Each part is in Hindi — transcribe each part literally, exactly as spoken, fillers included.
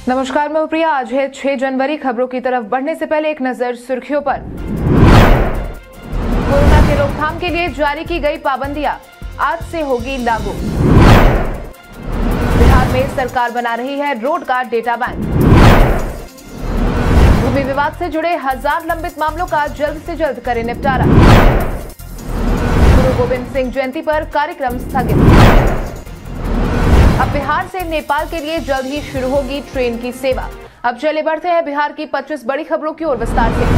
नमस्कार, मैं प्रिया। आज है छह जनवरी। खबरों की तरफ बढ़ने से पहले एक नजर सुर्खियों पर। कोरोना की रोकथाम के लिए जारी की गई पाबंदियां आज से होगी लागू। बिहार में सरकार बना रही है रोड का डेटा बैंक। भूमि विवाद से जुड़े हजार लंबित मामलों का जल्द से जल्द करे निपटारा। गुरु गोविंद सिंह जयंती पर कार्यक्रम स्थगित। अब बिहार से नेपाल के लिए जल्द ही शुरू होगी ट्रेन की सेवा। अब चले बढ़ते हैं बिहार की पच्चीस बड़ी खबरों की ओर विस्तार से।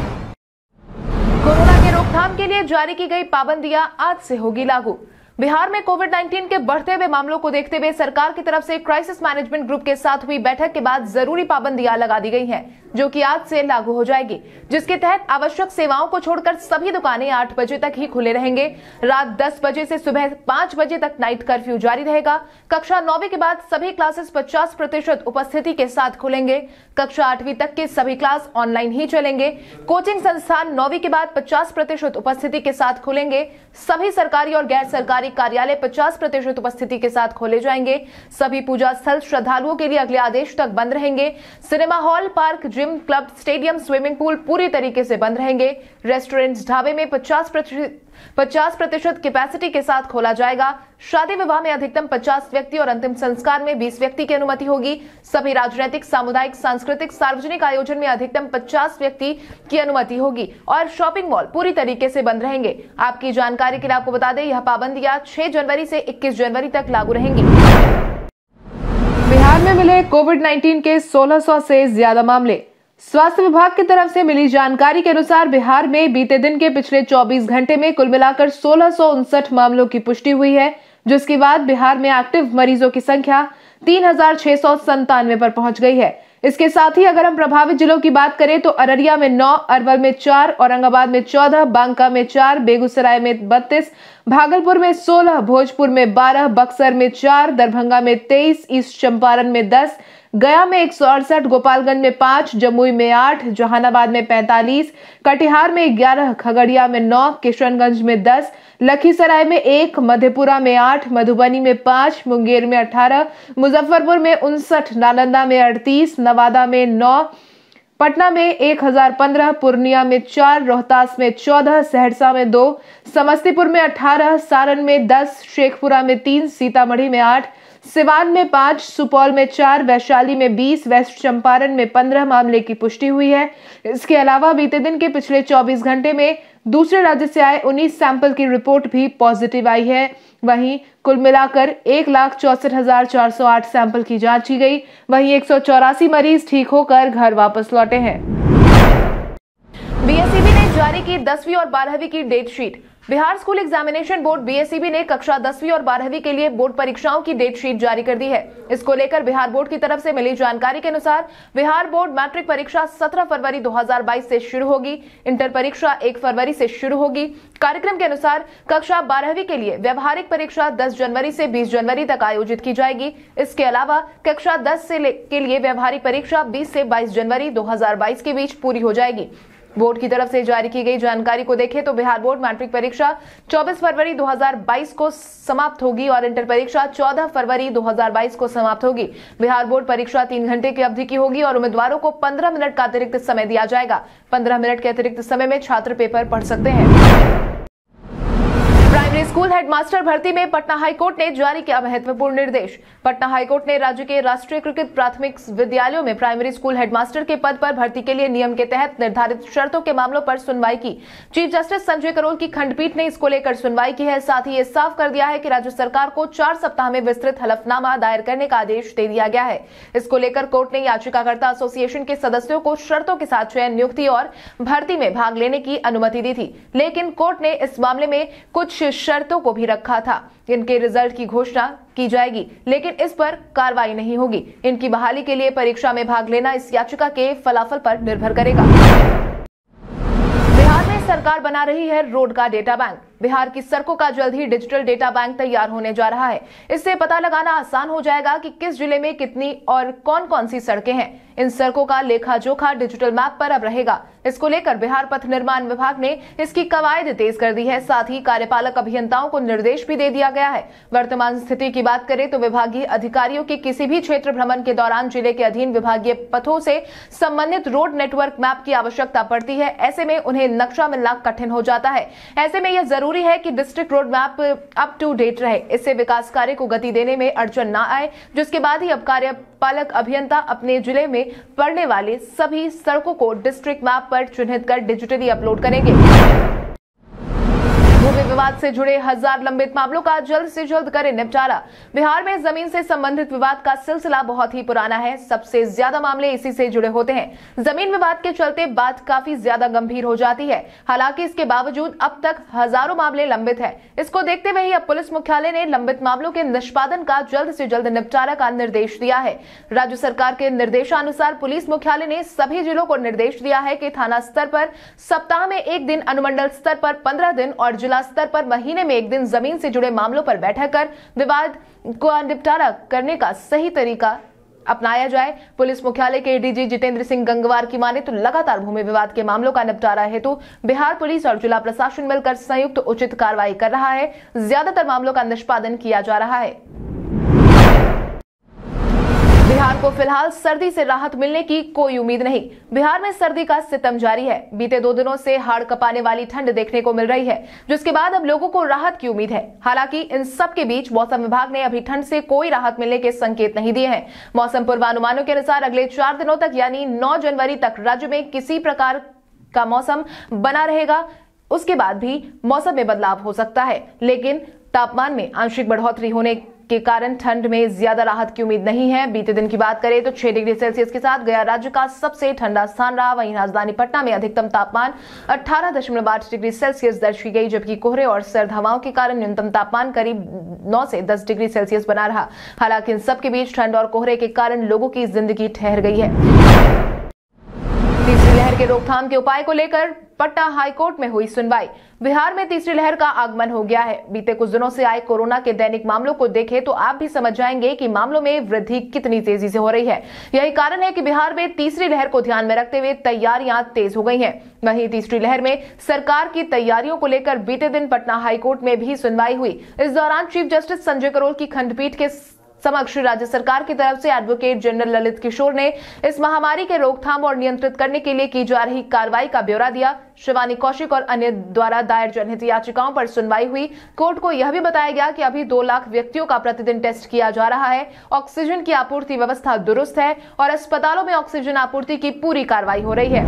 कोरोना के रोकथाम के लिए जारी की गई पाबंदियां आज से होगी लागू। बिहार में कोविड उन्नीस के बढ़ते हुए मामलों को देखते हुए सरकार की तरफ से क्राइसिस मैनेजमेंट ग्रुप के साथ हुई बैठक के बाद जरूरी पाबंदियां लगा दी गई हैं, जो कि आज से लागू हो जाएगी, जिसके तहत आवश्यक सेवाओं को छोड़कर सभी दुकानें आठ बजे तक ही खुले रहेंगे। रात दस बजे से सुबह पांच बजे तक नाइट कर्फ्यू जारी रहेगा। कक्षा नौवीं के बाद सभी क्लासेस पचास प्रतिशत उपस्थिति के साथ खुलेंगे। कक्षा आठवीं तक के सभी क्लास ऑनलाइन ही चलेंगे। कोचिंग संस्थान नौवीं के बाद पचास प्रतिशत उपस्थिति के साथ खुलेंगे। सभी सरकारी और गैर सरकारी कार्यालय पचास प्रतिशत उपस्थिति के साथ खोले जाएंगे। सभी पूजा स्थल श्रद्धालुओं के लिए अगले आदेश तक बंद रहेंगे। Cinema hall, park, gym, club, stadium, swimming pool पूरी तरीके से बंद रहेंगे। रेस्टोरेंट्स, ढाबे में पचास प्रतिशत पचास प्रतिशत कैपेसिटी के साथ खोला जाएगा। शादी विवाह में अधिकतम पचास व्यक्ति और अंतिम संस्कार में बीस व्यक्ति की अनुमति होगी। सभी राजनीतिक, सामुदायिक, सांस्कृतिक, सार्वजनिक आयोजन में अधिकतम पचास व्यक्ति की अनुमति होगी और शॉपिंग मॉल पूरी तरीके से बंद रहेंगे। आपकी जानकारी के लिए आपको बता दें, यह पाबंदियां छह जनवरी से इक्कीस जनवरी तक लागू रहेंगी। बिहार में मिले कोविड उन्नीस के सोलह सौ से ज्यादा मामले। स्वास्थ्य विभाग की तरफ से मिली जानकारी के अनुसार बिहार में बीते दिन के पिछले चौबीस घंटे में कुल मिलाकर सोलह सौ उनसठ मामलों की पुष्टि हुई है, जिसके बाद बिहार में एक्टिव मरीजों की संख्या तीन हजार छह सौ संतानवे पर पहुंच गई है। इसके साथ ही अगर हम प्रभावित जिलों की बात करें तो अररिया में नौ, अरवल में चार, औरंगाबाद में चौदह, बांका में चार, बेगूसराय में बत्तीस, भागलपुर में सोलह, भोजपुर में बारह, बक्सर में चार, दरभंगा में तेईस, ईस्ट चंपारण में दस, गया में एक सौ अड़सठ, गोपालगंज में पांच, जमुई में आठ, जहानाबाद में पैंतालीस, कटिहार में ग्यारह, खगड़िया में नौ, किशनगंज में दस, लखीसराय में एक, मधेपुरा में आठ, मधुबनी में पांच, मुंगेर में अठारह, मुजफ्फरपुर में उनसठ, नालंदा में अड़तीस, नवादा में नौ, पटना में एक हजार पंद्रह, पूर्णिया में चार, रोहतास में चौदह, सहरसा में दो, समस्तीपुर में अठारह, सारण में दस, शेखपुरा में तीन, सीतामढ़ी में आठ, सिवान में पांच, सुपौल में चार, वैशाली में बीस, वेस्ट चंपारण में पंद्रह मामले की पुष्टि हुई है। इसके अलावा बीते दिन के पिछले चौबीस घंटे में दूसरे राज्य से आए उन्नीस सैंपल की रिपोर्ट भी पॉजिटिव आई है। वहीं कुल मिलाकर एक लाख चौसठ हजार चार सौ आठ सैंपल की जांच की गई। वहीं एक सौ चौरासी मरीज ठीक होकर घर वापस लौटे हैं। बीएसईबी ने जारी की दसवीं और बारहवीं की date sheet. Bihar school examination board BSEB ने कक्षा दसवीं और बारहवीं के लिए बोर्ड परीक्षाओं की डेट शीट जारी कर दी है। इसको लेकर बिहार बोर्ड की तरफ से मिली जानकारी के अनुसार बिहार बोर्ड मैट्रिक परीक्षा सत्रह फरवरी दो हजार बाईस से शुरू होगी। इंटर परीक्षा एक फरवरी से शुरू होगी। कार्यक्रम के अनुसार कक्षा बारहवीं के लिए व्यवहारिक परीक्षा दस जनवरी से बीस जनवरी तक आयोजित की जाएगी। इसके अलावा कक्षा दस से के लिए व्यवहारिक परीक्षा बीस से बाईस जनवरी दो हजार बाईस के बीच पूरी हो जाएगी। बोर्ड की तरफ से जारी की गई जानकारी को देखें तो बिहार बोर्ड मैट्रिक परीक्षा चौबीस फरवरी दो हजार बाईस को समाप्त होगी और इंटर परीक्षा चौदह फरवरी दो हजार बाईस को समाप्त होगी। बिहार बोर्ड परीक्षा तीन घंटे की अवधि की होगी और उम्मीदवारों को पंद्रह मिनट का अतिरिक्त समय दिया जाएगा। पंद्रह मिनट के अतिरिक्त समय में छात्र पेपर पढ़ सकते हैं। प्राइमरी स्कूल हेडमास्टर भर्ती में पटना हाईकोर्ट ने जारी किया महत्वपूर्ण निर्देश। पटना हाईकोर्ट ने राज्य के राष्ट्रीयकृत प्राथमिक विद्यालयों में प्राइमरी स्कूल हेडमास्टर के पद पर भर्ती के लिए नियम के तहत निर्धारित शर्तों के मामलों पर सुनवाई की। चीफ जस्टिस संजय करोल की खंडपीठ ने इसको लेकर सुनवाई की है। साथ ही ये साफ कर दिया है कि राज्य सरकार को चार सप्ताह में विस्तृत हलफनामा दायर करने का आदेश दे दिया गया है। इसको लेकर कोर्ट ने याचिकाकर्ता एसोसिएशन के सदस्यों को शर्तों के साथ चयन, नियुक्ति और भर्ती में भाग लेने की अनुमति दी थी, लेकिन कोर्ट ने इस मामले में कुछ शर्तों को भी रखा था। इनके रिजल्ट की घोषणा की जाएगी, लेकिन इस पर कार्रवाई नहीं होगी। इनकी बहाली के लिए परीक्षा में भाग लेना इस याचिका के फलाफल पर निर्भर करेगा। बिहार में सरकार बना रही है रोड का डेटा बैंक। बिहार की सड़कों का जल्द ही डिजिटल डेटा बैंक तैयार होने जा रहा है। इससे पता लगाना आसान हो जाएगा कि किस जिले में कितनी और कौन कौन सी सड़कें हैं। इन सड़कों का लेखा जोखा डिजिटल मैप पर अब रहेगा। इसको लेकर बिहार पथ निर्माण विभाग ने इसकी कवायद तेज कर दी है। साथ ही कार्यपालक अभियंताओं को निर्देश भी दे दिया गया है। वर्तमान स्थिति की बात करें तो विभागीय अधिकारियों की किसी भी क्षेत्र भ्रमण के दौरान जिले के अधीन विभागीय पथों से संबंधित रोड नेटवर्क मैप की आवश्यकता पड़ती है। ऐसे में उन्हें नक्शा मिलना कठिन हो जाता है। ऐसे में यह जरूरी है कि district road map up to date रहे। इससे विकास कार्य को गति देने में अड़चन न आए, जिसके बाद ही अब कार्यपालक अभियंता अपने जिले में पड़ने वाले सभी सड़कों को डिस्ट्रिक्ट मैप पर चिन्हित कर डिजिटली अपलोड करेंगे। भूमि विवाद से जुड़े हजार लंबित मामलों का जल्द से जल्द करें निपटारा। बिहार में जमीन से संबंधित विवाद का सिलसिला बहुत ही पुराना है। सबसे ज्यादा मामले इसी से जुड़े होते हैं। जमीन विवाद के चलते बात काफी ज्यादा गंभीर हो जाती है। हालांकि इसके बावजूद अब तक हजारों मामले लंबित है। इसको देखते हुए ही अब पुलिस मुख्यालय ने लंबित मामलों के निष्पादन का जल्द से जल्द निपटारा का निर्देश दिया है। राज्य सरकार के निर्देशानुसार पुलिस मुख्यालय ने सभी जिलों को निर्देश दिया है कि थाना स्तर पर सप्ताह में एक दिन, अनुमंडल स्तर पर पंद्रह दिन और जिला स्तर पर महीने में एक दिन जमीन से जुड़े मामलों पर बैठक कर विवाद को निपटारा करने का सही तरीका अपनाया जाए। पुलिस मुख्यालय के एडीजी जितेंद्र सिंह गंगवार की माने तो लगातार भूमि विवाद के मामलों का निपटारा हेतु बिहार पुलिस और जिला प्रशासन मिलकर संयुक्त उचित कार्रवाई कर रहा है। ज्यादातर मामलों का निष्पादन किया जा रहा है। बिहार को फिलहाल सर्दी से राहत मिलने की कोई उम्मीद नहीं। बिहार में सर्दी का सितम जारी है। बीते दो दिनों से हाड़ कपाने वाली ठंड देखने को मिल रही है, जिसके बाद अब लोगों को राहत की उम्मीद है। हालांकि इन सब के बीच मौसम विभाग ने अभी ठंड से कोई राहत मिलने के संकेत नहीं दिए हैं। मौसम पूर्वानुमानों के अनुसार अगले चार दिनों तक यानी नौ जनवरी तक राज्य में किसी प्रकार का मौसम बना रहेगा। उसके बाद भी मौसम में बदलाव हो सकता है, लेकिन तापमान में आंशिक बढ़ोतरी होने के कारण ठंड में ज्यादा राहत की उम्मीद नहीं है। बीते दिन की बात करें तो छह डिग्री सेल्सियस के साथ गया राज्य का सबसे ठंडा स्थान रहा। वहीं राजधानी पटना में अधिकतम तापमान अठारह दशमलव आठ डिग्री सेल्सियस दर्ज की गई, जबकि कोहरे और सर्द हवाओं के कारण न्यूनतम तापमान करीब नौ से दस डिग्री सेल्सियस बना रहा। हालांकि इन सबके बीच ठंड और कोहरे के कारण लोगों की जिंदगी ठहर गई है। तीसरी लहर के रोकथाम के उपाय को लेकर पटना हाईकोर्ट में हुई सुनवाई। बिहार में तीसरी लहर का आगमन हो गया है। बीते कुछ दिनों से आए कोरोना के दैनिक मामलों को देखें तो आप भी समझ जाएंगे कि मामलों में वृद्धि कितनी तेजी से हो रही है। यही कारण है कि बिहार में तीसरी लहर को ध्यान में रखते हुए तैयारियां तेज हो गई हैं। वहीं तीसरी लहर में सरकार की तैयारियों को लेकर बीते दिन पटना हाईकोर्ट में भी सुनवाई हुई। इस दौरान चीफ जस्टिस संजय करोल की खंडपीठ के समक्ष राज्य सरकार की तरफ से एडवोकेट जनरल ललित किशोर ने इस महामारी के रोकथाम और नियंत्रित करने के लिए की जा रही कार्रवाई का ब्यौरा दिया। शिवानी कौशिक और अन्य द्वारा दायर जनहित याचिकाओं पर सुनवाई हुई। कोर्ट को यह भी बताया गया कि अभी दो लाख व्यक्तियों का प्रतिदिन टेस्ट किया जा रहा है। ऑक्सीजन की आपूर्ति व्यवस्था दुरुस्त है और अस्पतालों में ऑक्सीजन आपूर्ति की पूरी कार्रवाई हो रही है।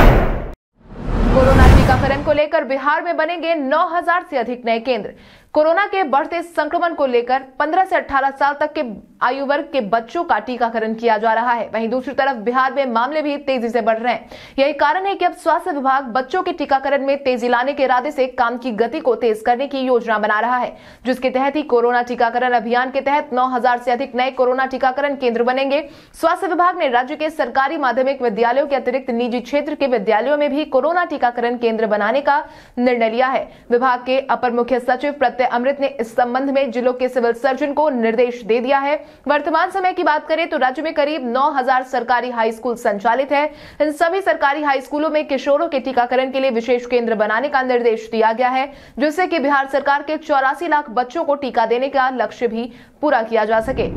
कोरोना टीकाकरण को लेकर बिहार में बनेंगे नौ हजार से अधिक नए केंद्र। कोरोना के बढ़ते संक्रमण को लेकर पंद्रह से अठारह साल तक के आयु वर्ग के बच्चों का टीकाकरण किया जा रहा है। वहीं दूसरी तरफ बिहार में मामले भी तेजी से बढ़ रहे हैं। यही कारण है कि अब स्वास्थ्य विभाग बच्चों के टीकाकरण में तेजी लाने के इरादे से काम की गति को तेज करने की योजना बना रहा है, जिसके तहत ही कोरोना टीकाकरण अभियान के तहत नौ हजार से अधिक नए कोरोना टीकाकरण केंद्र बनेंगे। स्वास्थ्य विभाग ने राज्य के सरकारी माध्यमिक विद्यालयों के अतिरिक्त निजी क्षेत्र के विद्यालयों में भी कोरोना टीकाकरण केंद्र बनाने का निर्णय लिया है। विभाग के अपर मुख्य सचिव प्रत्यय अमृत ने इस संबंध में जिलों के सिविल सर्जन को निर्देश दे दिया है। वर्तमान समय की बात करें तो राज्य में करीब नौ हजार सरकारी हाई स्कूल संचालित है। इन सभी सरकारी हाई स्कूलों में किशोरों के टीकाकरण के लिए विशेष केंद्र बनाने का निर्देश दिया गया है, जिससे कि बिहार सरकार के चौरासी लाख बच्चों को टीका देने का लक्ष्य भी पूरा किया जा सके।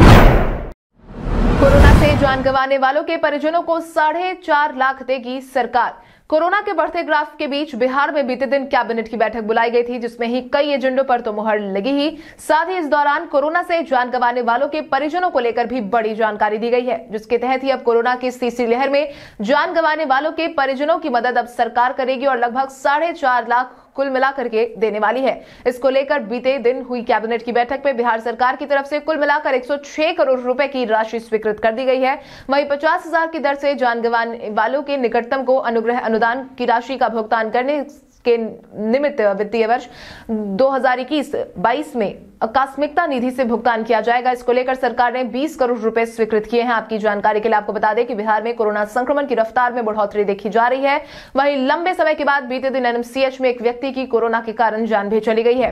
कोरोना से जान गंवाने वालों के परिजनों को साढ़े चार लाख देगी सरकार। कोरोना के बढ़ते ग्राफ के बीच बिहार में बीते दिन कैबिनेट की बैठक बुलाई गई थी, जिसमें ही कई एजेंडों पर तो मुहर लगी ही, साथ ही इस दौरान कोरोना से जान गंवाने वालों के परिजनों को लेकर भी बड़ी जानकारी दी गई है, जिसके तहत ही अब कोरोना की तीसरी लहर में जान गंवाने वालों के परिजनों की मदद अब सरकार करेगी और लगभग साढ़े चार लाख कुल मिलाकर के देने वाली है। इसको लेकर बीते दिन हुई कैबिनेट की बैठक में बिहार सरकार की तरफ से कुल मिलाकर एक सौ छह करोड़ रुपए की राशि स्वीकृत कर दी गई है। वहीं पचास हजार की दर से जान गंवाने वालों के निकटतम को अनुग्रह अनुदान की राशि का भुगतान करने के निमित्त वित्तीय वर्ष दो हज़ार इक्कीस बाईस में आकस्मिकता निधि से भुगतान किया जाएगा। इसको लेकर सरकार ने बीस करोड़ रुपए स्वीकृत किए हैं। आपकी जानकारी के लिए आपको बता दें कि बिहार में कोरोना संक्रमण की रफ्तार में बढ़ोतरी देखी जा रही है। वहीं लंबे समय के बाद बीते दिन एनएमसीएच में एक व्यक्ति की कोरोना के कारण जान भी चली गई है।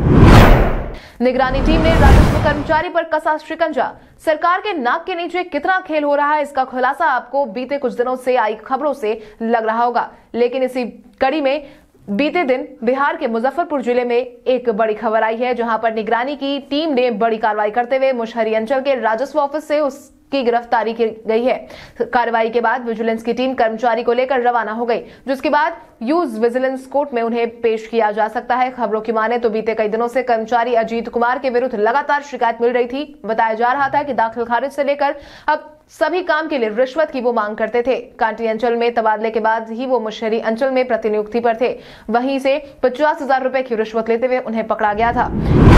निगरानी टीम ने राजस्व कर्मचारी पर कसा शिकंजा। सरकार के नाक के नीचे कितना खेल हो रहा है, इसका खुलासा आपको बीते कुछ दिनों से आई खबरों से लग रहा होगा। लेकिन इसी कड़ी में बीते दिन बिहार के मुजफ्फरपुर जिले में एक बड़ी खबर आई है, जहां पर निगरानी की टीम ने बड़ी कार्रवाई करते हुए मुशहरी अंचल के राजस्व ऑफिस से उस की गिरफ्तारी की गई है। कार्रवाई के बाद विजिलेंस की टीम कर्मचारी को लेकर रवाना हो गई, जिसके बाद यूज विजिलेंस कोर्ट में उन्हें पेश किया जा सकता है। खबरों की माने तो बीते कई दिनों से कर्मचारी अजीत कुमार के विरुद्ध लगातार शिकायत मिल रही थी। बताया जा रहा था कि दाखिल खारिज से लेकर अब सभी काम के लिए रिश्वत की वो मांग करते थे। कांटी अंचल में तबादले के बाद ही वो मुशहरी अंचल में प्रतिनियुक्ति पर थे। वहीं से पचास हजार रुपए की रिश्वत लेते हुए उन्हें पकड़ा गया था।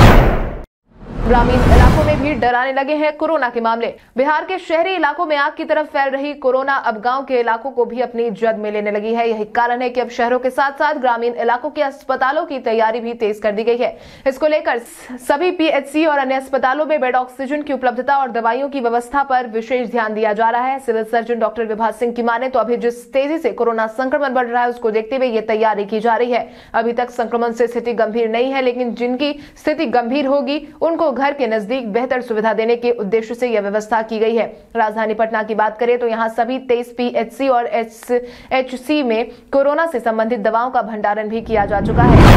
ग्रामीण इलाकों में भी डराने लगे हैं कोरोना के मामले। बिहार के शहरी इलाकों में आग की तरफ फैल रही कोरोना अब गांव के इलाकों को भी अपनी जद में लेने लगी है। यही कारण है कि अब शहरों के साथ साथ ग्रामीण इलाकों के अस्पतालों की तैयारी भी तेज कर दी गई है। इसको लेकर सभी पीएचसी और अन्य अस्पतालों में बेड ऑक्सीजन की उपलब्धता और दवाइयों की व्यवस्था पर विशेष ध्यान दिया जा रहा है। सिविल सर्जन डॉक्टर विभाग सिंह की माने तो अभी जिस तेजी से कोरोना संक्रमण बढ़ रहा है, उसको देखते हुए ये तैयारी की जा रही है। अभी तक संक्रमण से स्थिति गंभीर नहीं है, लेकिन जिनकी स्थिति गंभीर होगी उनको घर के नजदीक बेहतर सुविधा देने के उद्देश्य से यह व्यवस्था की गई है। राजधानी पटना की बात करें तो यहां सभी तेईस पीएचसी और एचसी में कोरोना से संबंधित दवाओं का भंडारण भी किया जा चुका है।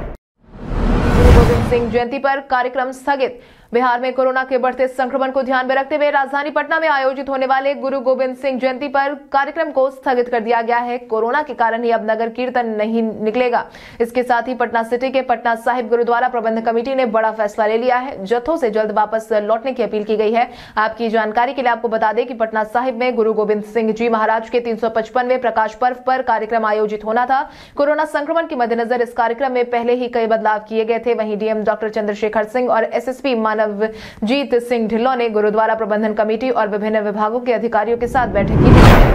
गुरु गोविंद सिंह जयंती पर कार्यक्रम स्थगित। बिहार में कोरोना के बढ़ते संक्रमण को ध्यान में रखते हुए राजधानी पटना में आयोजित होने वाले गुरु गोविंद सिंह जयंती पर कार्यक्रम को स्थगित कर दिया गया है। कोरोना के कारण ही अब नगर कीर्तन नहीं निकलेगा। इसके साथ ही पटना सिटी के पटना साहिब गुरुद्वारा प्रबंध कमेटी ने बड़ा फैसला ले लिया है। जत्थों से जल्द वापस लौटने की अपील की गई है। आपकी जानकारी के लिए आपको बता दें कि पटना साहिब में गुरु गोविंद सिंह जी महाराज के तीन सौ पचपनवें प्रकाश पर्व पर कार्यक्रम आयोजित होना था। कोरोना संक्रमण के मद्देनजर इस कार्यक्रम में पहले ही कई बदलाव किए गए थे। वहीं डीएम डॉक्टर चंद्रशेखर सिंह और एसएसपी जीत सिंह ढिल्लों ने गुरुद्वारा प्रबंधन कमेटी और विभिन्न विभागों के अधिकारियों के साथ बैठक की थी।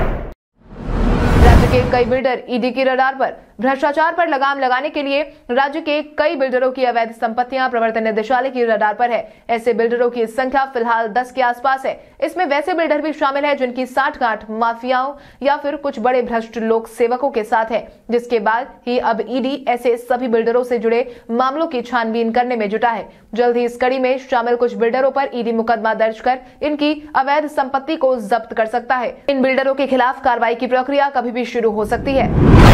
राज्य के कई बिल्डर ईडी की रडार पर। भ्रष्टाचार पर लगाम लगाने के लिए राज्य के कई बिल्डरों की अवैध संपत्तियां प्रवर्तन निदेशालय की रडार पर है। ऐसे बिल्डरों की संख्या फिलहाल दस के आसपास है। इसमें वैसे बिल्डर भी शामिल है जिनकी साठगांठ माफियाओं या फिर कुछ बड़े भ्रष्ट लोक सेवकों के साथ है, जिसके बाद ही अब ईडी ऐसे सभी बिल्डरों से जुड़े मामलों की छानबीन करने में जुटा है। जल्द ही इस कड़ी में शामिल कुछ बिल्डरों पर ईडी मुकदमा दर्ज कर इनकी अवैध संपत्ति को जब्त कर सकता है। इन बिल्डरों के खिलाफ कार्रवाई की प्रक्रिया कभी भी शुरू हो सकती है।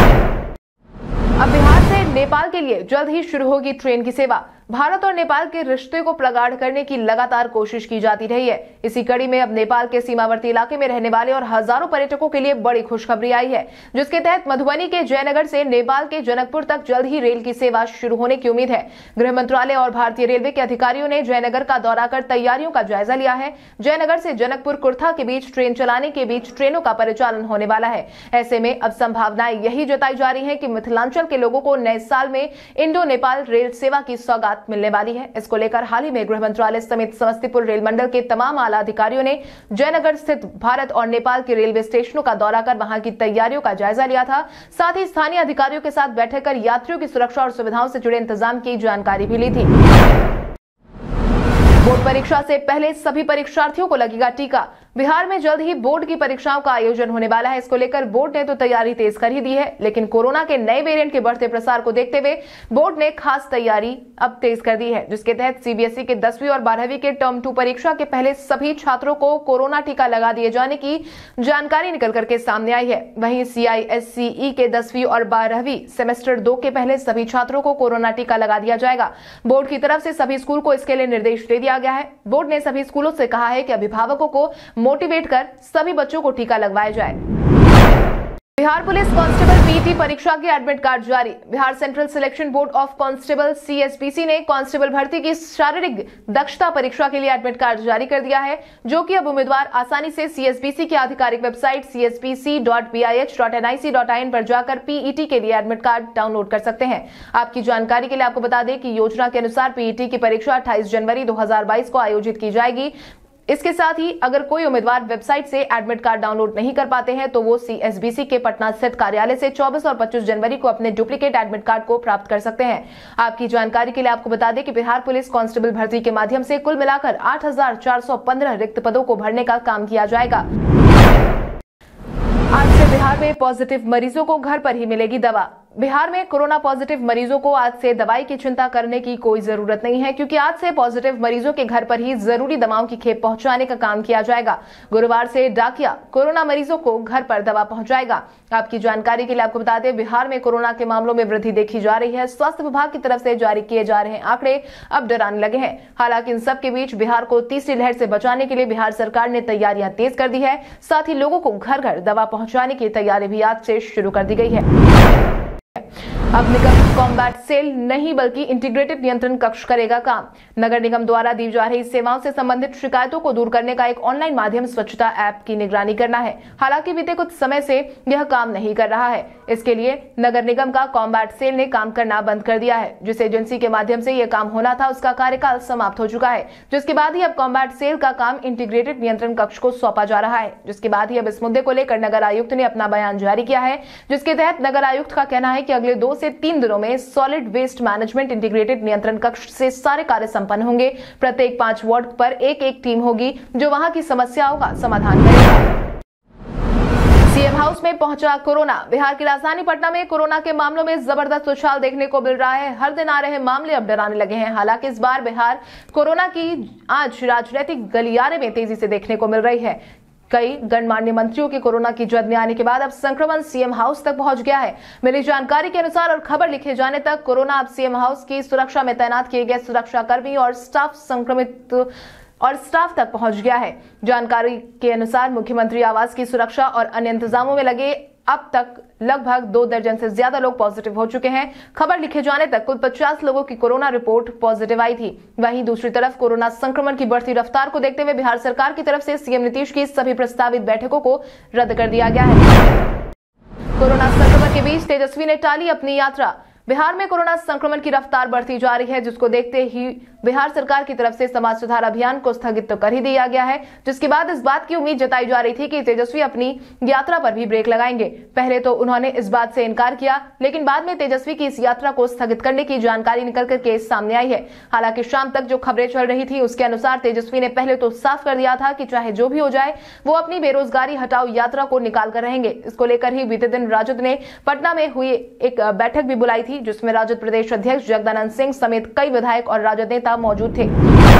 अब बिहार से नेपाल के लिए जल्द ही शुरू होगी ट्रेन की सेवा। भारत और नेपाल के रिश्ते को प्रगाढ़ करने की लगातार कोशिश की जाती रही है। इसी कड़ी में अब नेपाल के सीमावर्ती इलाके में रहने वाले और हजारों पर्यटकों के लिए बड़ी खुशखबरी आई है, जिसके तहत मधुबनी के जयनगर से नेपाल के जनकपुर तक जल्द ही रेल की सेवा शुरू होने की उम्मीद है। गृह मंत्रालय और भारतीय रेलवे के अधिकारियों ने जयनगर का दौरा कर तैयारियों का जायजा लिया है। जयनगर से जनकपुर कुर्था के बीच ट्रेन चलाने के बीच ट्रेनों का परिचालन होने वाला है। ऐसे में अब संभावनाएं यही जताई जा रही है कि मिथिलांचल के लोगों को नए साल में इंडो नेपाल रेल सेवा की सौगात मिलने वाली है। इसको लेकर हाल ही में गृह मंत्रालय समेत समस्तीपुर रेल मंडल के तमाम आला अधिकारियों ने जयनगर स्थित भारत और नेपाल के रेलवे स्टेशनों का दौरा कर वहां की तैयारियों का जायजा लिया था। साथ ही स्थानीय अधिकारियों के साथ बैठक कर यात्रियों की सुरक्षा और सुविधाओं से जुड़े इंतजाम की जानकारी भी ली थी। बोर्ड परीक्षा से पहले सभी परीक्षार्थियों को लगेगा टीका। बिहार में जल्द ही बोर्ड की परीक्षाओं का आयोजन होने वाला है। इसको लेकर बोर्ड ने तो तैयारी तेज कर ही दी है, लेकिन कोरोना के नए वेरिएंट के बढ़ते प्रसार को देखते हुए बोर्ड ने खास तैयारी अब तेज कर दी है, जिसके तहत सीबीएसई के दसवीं और बारहवीं के टर्म टू परीक्षा के पहले सभी छात्रों को कोरोना टीका लगा दिए जाने की जानकारी निकल करके सामने आई है। वहीं सीआईएससीई के दसवीं और बारहवीं सेमेस्टर दो के पहले सभी छात्रों को कोरोना टीका लगा दिया जाएगा। बोर्ड की तरफ से सभी स्कूल को इसके लिए निर्देश दे दिया गया है। बोर्ड ने सभी स्कूलों से कहा है कि अभिभावकों को मोटिवेट कर सभी बच्चों को टीका लगवाया जाए। बिहार पुलिस कांस्टेबल पीटी परीक्षा के एडमिट कार्ड जारी। Bihar central selection board of constable CSBC ने कांस्टेबल भर्ती की शारीरिक दक्षता परीक्षा के लिए एडमिट कार्ड जारी कर दिया है, जो कि अब उम्मीदवार आसानी से सीएसबीसी की आधिकारिक website C S B C dot B I H dot N I C dot I N पर जाकर पीईटी के लिए एडमिट कार्ड डाउनलोड कर सकते हैं। आपकी जानकारी के लिए आपको बता दें कि योजना के अनुसार पीईटी की परीक्षा अट्ठाईस जनवरी दो हजार बाईस को आयोजित की जाएगी। इसके साथ ही अगर कोई उम्मीदवार वेबसाइट से एडमिट कार्ड डाउनलोड नहीं कर पाते हैं तो वो सीएसबीसी के पटना स्थित कार्यालय से चौबीस और पच्चीस जनवरी को अपने डुप्लीकेट एडमिट कार्ड को प्राप्त कर सकते हैं। आपकी जानकारी के लिए आपको बता दें कि बिहार पुलिस कांस्टेबल भर्ती के माध्यम से कुल मिलाकर आठ हजार चार सौ पंद्रह रिक्त पदों को भरने का काम किया जाएगा। आज से बिहार में पॉजिटिव मरीजों को घर पर ही मिलेगी दवा। बिहार में कोरोना पॉजिटिव मरीजों को आज से दवाई की चिंता करने की कोई जरूरत नहीं है, क्योंकि आज से पॉजिटिव मरीजों के घर पर ही जरूरी दवाओं की खेप पहुंचाने का काम किया जाएगा। गुरुवार से डाकिया कोरोना मरीजों को घर पर दवा पहुंचाएगा। आपकी जानकारी के लिए आपको बता दें, बिहार में कोरोना के मामलों में वृद्धि देखी जा रही है। स्वास्थ्य विभाग की तरफ से जारी किए जा रहे आंकड़े अब डराने लगे हैं। हालांकि इन सब के बीच बिहार को तीसरी लहर से बचाने के लिए बिहार सरकार ने तैयारियां तेज कर दी है। साथ ही लोगों को घर घर दवा पहुंचाने की तैयारी भी आज से शुरू कर दी गई है। अब निगम कॉम्बैट सेल नहीं बल्कि इंटीग्रेटेड नियंत्रण कक्ष करेगा काम। नगर निगम द्वारा दी जा रही सेवाओं से संबंधित शिकायतों को दूर करने का एक ऑनलाइन माध्यम स्वच्छता ऐप की निगरानी करना है। हालांकि बीते कुछ समय से यह काम नहीं कर रहा है। इसके लिए नगर निगम का कॉम्बैट सेल ने काम करना बंद कर दिया है। जिस एजेंसी के माध्यम से यह काम होना था उसका कार्यकाल समाप्त हो चुका है, जिसके बाद ही अब कॉम्बैट सेल का काम इंटीग्रेटेड नियंत्रण कक्ष को सौंपा जा रहा है। जिसके बाद ही अब इस मुद्दे को लेकर नगर आयुक्त ने अपना बयान जारी किया है, जिसके तहत नगर आयुक्त का कहना है कि अगले दो से तीन दिनों में सॉलिड वेस्ट मैनेजमेंट इंटीग्रेटेड नियंत्रण कक्ष से सारे कार्य संपन्न होंगे। प्रत्येक पांच वार्ड पर एक एक टीम होगी जो वहां की समस्याओं का समाधान करेगा। सीएम हाउस में पहुंचा कोरोना। बिहार की राजधानी पटना में कोरोना के मामलों में जबरदस्त उछाल देखने को मिल रहा है। हर दिन आ रहे मामले अब डराने लगे हैं। हालांकि इस बार बिहार कोरोना की आज राजनीतिक गलियारे में तेजी से देखने को मिल रही है। कई गणमान्य मंत्रियों के कोरोना की जद में आने के बाद अब संक्रमण सीएम हाउस तक पहुंच गया है। मिली जानकारी के अनुसार और खबर लिखे जाने तक कोरोना अब सीएम हाउस की सुरक्षा में तैनात किए गए सुरक्षा कर्मी और स्टाफ संक्रमित और स्टाफ तक पहुंच गया है। जानकारी के अनुसार मुख्यमंत्री आवास की सुरक्षा और अन्य इंतजामों में लगे अब तक लगभग दो दर्जन से ज्यादा लोग पॉजिटिव हो चुके हैं। खबर लिखे जाने तक कुल पचास लोगों की कोरोना रिपोर्ट पॉजिटिव आई थी। वहीं दूसरी तरफ कोरोना संक्रमण की बढ़ती रफ्तार को देखते हुए बिहार सरकार की तरफ से सीएम नीतीश की सभी प्रस्तावित बैठकों को रद्द कर दिया गया है। कोरोना संक्रमण के बीच तेजस्वी ने टाली अपनी यात्रा। बिहार में कोरोना संक्रमण की रफ्तार बढ़ती जा रही है, जिसको देखते ही बिहार सरकार की तरफ से समाज सुधार अभियान को स्थगित तो कर ही दिया गया है, जिसके बाद इस बात की उम्मीद जताई जा रही थी कि तेजस्वी अपनी यात्रा पर भी ब्रेक लगाएंगे। पहले तो उन्होंने इस बात से इनकार किया, लेकिन बाद में तेजस्वी की इस यात्रा को स्थगित करने की जानकारी निकल करके सामने आई है। हालांकि शाम तक जो खबरें चल रही थी उसके अनुसार तेजस्वी ने पहले तो साफ कर दिया था कि चाहे जो भी हो जाए वो अपनी बेरोजगारी हटाओ यात्रा को निकाल कर रहेंगे। इसको लेकर ही बीते दिन राजद ने पटना में हुई एक बैठक भी बुलाई थी, जिसमें राजद प्रदेश अध्यक्ष जगदानंद सिंह समेत कई विधायक और राजद नेता मौजूद थे।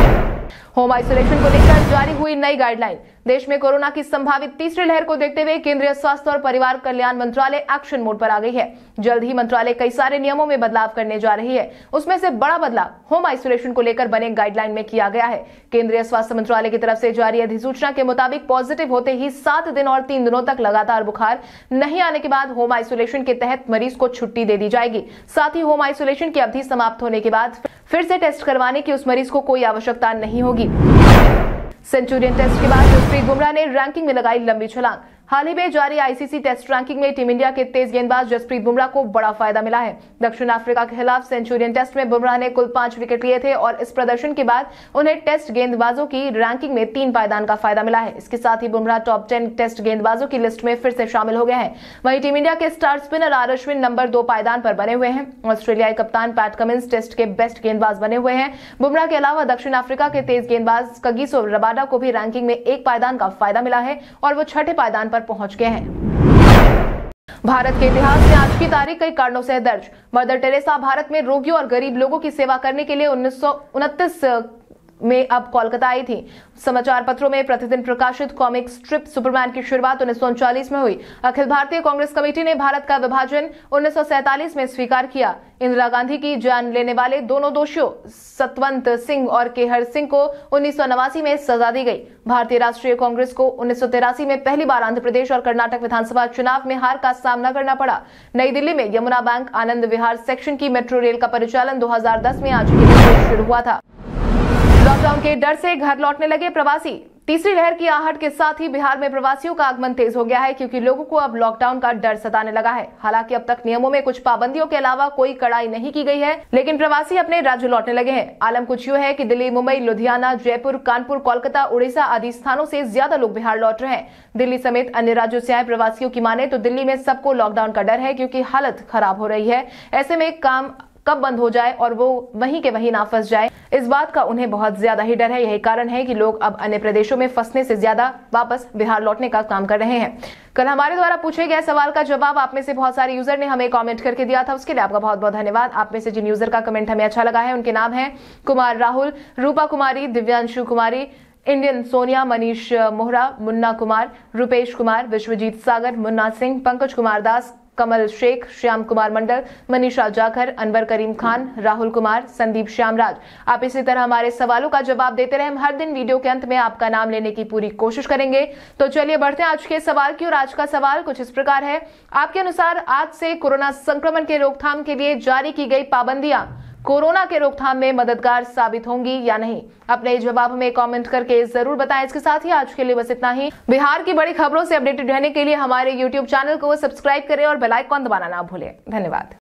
होम आइसोलेशन को लेकर जारी हुई नई गाइडलाइन। देश में कोरोना की संभावित तीसरी लहर को देखते हुए केंद्रीय स्वास्थ्य और परिवार कल्याण मंत्रालय एक्शन मोड पर आ गई है। जल्द ही मंत्रालय कई सारे नियमों में बदलाव करने जा रही है। उसमें से बड़ा बदलाव होम आइसोलेशन को लेकर बने गाइडलाइन में किया गया है। केंद्रीय स्वास्थ्य मंत्रालय की तरफ से जारी अधिसूचना के मुताबिक पॉजिटिव होते ही सात दिन और तीन दिनों तक लगातार बुखार नहीं आने के बाद होम आइसोलेशन के तहत मरीज को छुट्टी दे दी जाएगी। साथ ही होम आइसोलेशन की अवधि समाप्त होने के बाद फिर से टेस्ट करवाने की उस मरीज को कोई आवश्यकता नहीं होगी। सेंचुरियन टेस्ट के बाद जसप्रीत बुमराह ने रैंकिंग में लगाई लंबी छलांग। हाल ही में जारी आईसीसी टेस्ट रैंकिंग में टीम इंडिया के तेज गेंदबाज जसप्रीत बुमराह को बड़ा फायदा मिला है। दक्षिण अफ्रीका के खिलाफ सेंचुरियन टेस्ट में बुमराह ने कुल पांच विकेट लिए थे और इस प्रदर्शन के बाद उन्हें टेस्ट गेंदबाजों की रैंकिंग में तीन पायदान का फायदा मिला है। इसके साथ ही बुमराह टॉप टेन टेस्ट गेंदबाजों की लिस्ट में फिर से शामिल हो गए हैं। वहीं टीम इंडिया के star spinner R Ashwin number दो पायदान पर बने हुए हैं। ऑस्ट्रेलियाई कप्तान पैट कमिंस टेस्ट के बेस्ट गेंदबाज बने हुए हैं। बुमराह के अलावा दक्षिण अफ्रीका के तेज गेंदबाज कगिसो रबाडा को भी रैंकिंग में एक पायदान का फायदा मिला है और वो छठे पायदान पर पहुंच गए हैं। भारत के इतिहास में आज की तारीख कई कारणों से दर्ज। मदर टेरेसा भारत में रोगियों और गरीब लोगों की सेवा करने के लिए उन्नीस सौ उनतीस में अब कोलकाता आई थी। समाचार पत्रों में प्रतिदिन प्रकाशित कॉमिक स्ट्रिप सुपरमैन की शुरुआत उन्नीस सौ उनचालीस में हुई। अखिल भारतीय कांग्रेस कमेटी ने भारत का विभाजन उन्नीस सौ सैंतालीस में स्वीकार किया। इंदिरा गांधी की जान लेने वाले दोनों दोषियों सतवंत सिंह और केहर सिंह को उन्नीस सौ नवासी में सजा दी गई। भारतीय राष्ट्रीय कांग्रेस को उन्नीस सौ तिरासी में पहली बार आंध्र प्रदेश और कर्नाटक विधानसभा चुनाव में हार का सामना करना पड़ा। नई दिल्ली में यमुना बैंक आनंद विहार सेक्शन की मेट्रो रेल का परिचालन दो हजार दस में आज के दिन शुरू हुआ था। लॉकडाउन के डर से घर लौटने लगे प्रवासी। तीसरी लहर की आहट के साथ ही बिहार में प्रवासियों का आगमन तेज हो गया है, क्योंकि लोगों को अब लॉकडाउन का डर सताने लगा है। हालांकि अब तक नियमों में कुछ पाबंदियों के अलावा कोई कड़ाई नहीं की गई है, लेकिन प्रवासी अपने राज्य लौटने लगे हैं। आलम कुछ यूं है कि दिल्ली, मुंबई, लुधियाना, जयपुर, कानपुर, कोलकाता, उड़ीसा आदि स्थानों से ज्यादा लोग बिहार लौट रहे हैं। दिल्ली समेत अन्य राज्यों से आए प्रवासियों की माने तो दिल्ली में सबको लॉकडाउन का डर है, क्योंकि हालत खराब हो रही है। ऐसे में काम कब बंद हो जाए और वो वहीं के वहीं ना फंस जाए, इस बात का उन्हें बहुत ज्यादा ही डर है। यही कारण है कि लोग अब अन्य प्रदेशों में फंसने से ज्यादा वापस बिहार लौटने का काम कर रहे हैं। कल हमारे द्वारा पूछे गए सवाल का जवाब आप में से बहुत सारे यूजर ने हमें कमेंट करके दिया था, उसके लिए आपका बहुत बहुत धन्यवाद। आप में से जिन यूजर का कमेंट हमें अच्छा लगा है उनके नाम है कुमार, राहुल, रूपा कुमारी, दिव्यांशु कुमारी, इंडियन सोनिया, मनीष मोहरा, मुन्ना कुमार, रुपेश कुमार, विश्वजीत सागर, मुन्ना सिंह, पंकज कुमार दास, कमल शेख, श्याम कुमार मंडल, मनीषा जाखर, अनवर करीम खान, राहुल कुमार, संदीप श्यामराज। आप इसी तरह हमारे सवालों का जवाब देते रहे। हम हर दिन वीडियो के अंत में आपका नाम लेने की पूरी कोशिश करेंगे। तो चलिए बढ़ते हैं आज के सवाल की ओर। आज का सवाल कुछ इस प्रकार है। आपके अनुसार आज से कोरोना संक्रमण के रोकथाम के लिए जारी की गई पाबंदियां कोरोना के रोकथाम में मददगार साबित होंगी या नहीं? अपने जवाब में कमेंट करके जरूर बताएं। इसके साथ ही आज के लिए बस इतना ही। बिहार की बड़ी खबरों से अपडेटेड रहने के लिए हमारे यूट्यूब चैनल को सब्सक्राइब करें और बेल आइकन दबाना ना भूलें। धन्यवाद।